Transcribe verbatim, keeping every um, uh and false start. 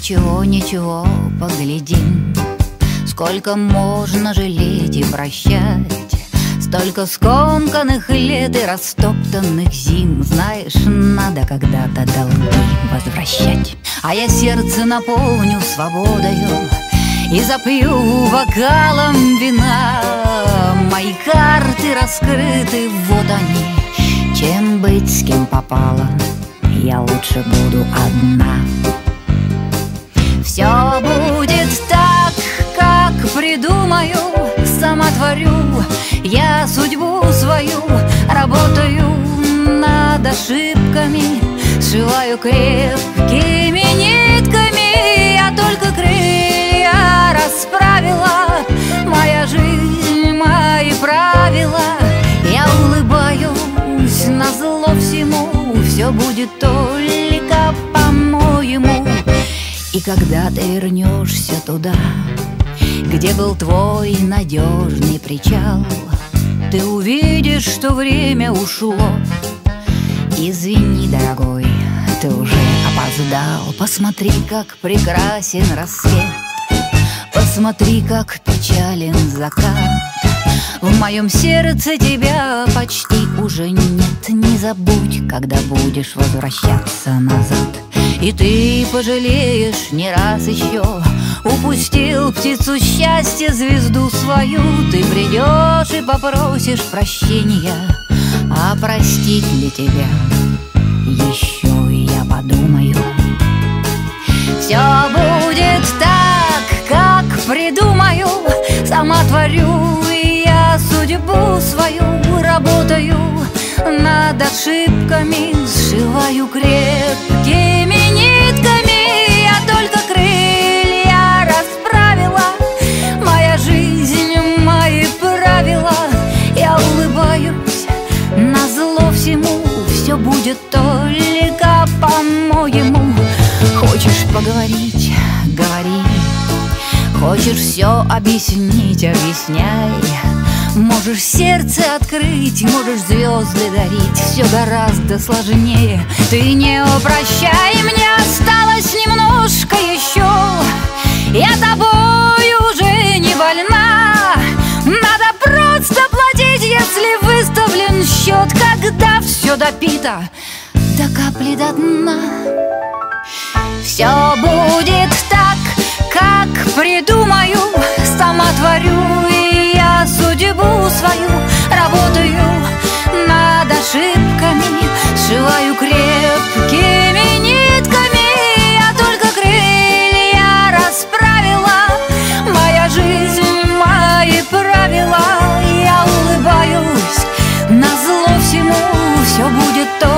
Ничего, ничего, поглядим. Сколько можно жалеть и прощать, столько скомканных лет и растоптанных зим. Знаешь, надо когда-то долги возвращать. А я сердце наполню свободою и запью бокалом вина. Мои карты раскрыты, вот они. Чем быть, с кем попало, я лучше буду одна. Все будет так, как придумаю, сама творю я судьбу свою, работаю над ошибками, сшиваю крепкими нитками. Я только крылья расправила, моя жизнь, мои правила. Я улыбаюсь назло всему, все будет только по-моему. И когда ты вернешься туда, где был твой надежный причал, ты увидишь, что время ушло. Извини, дорогой, ты уже опоздал. Посмотри, как прекрасен рассвет, посмотри, как печален закат. В моем сердце тебя почти уже нет. Не забудь, когда будешь возвращаться назад. И ты пожалеешь не раз еще, упустил птицу счастья, звезду свою. Ты придешь и попросишь прощения, а простить ли тебя еще я подумаю. Все будет так, как придумаю, сама творю я судьбу свою, работаю над ошибками, сшиваю крепкими нитками. Я только крылья расправила, моя жизнь, мои правила. Я улыбаюсь назло всему, все будет только по-моему. Хочешь поговорить — говори, хочешь все объяснить — объясняй. Можешь сердце открыть, можешь звезды дарить, все гораздо сложнее. Ты не прощай, мне осталось немножко еще. Я тобой уже не больна. Надо просто платить, если выставлен счет, когда все допито до капли до дна. Все будет так, как придумаю, сама творю и я судьбу свою, работаю над ошибками, сшиваю крепкими нитками. Я только крылья расправила, моя жизнь, мои правила. Я улыбаюсь назло всему, все будет то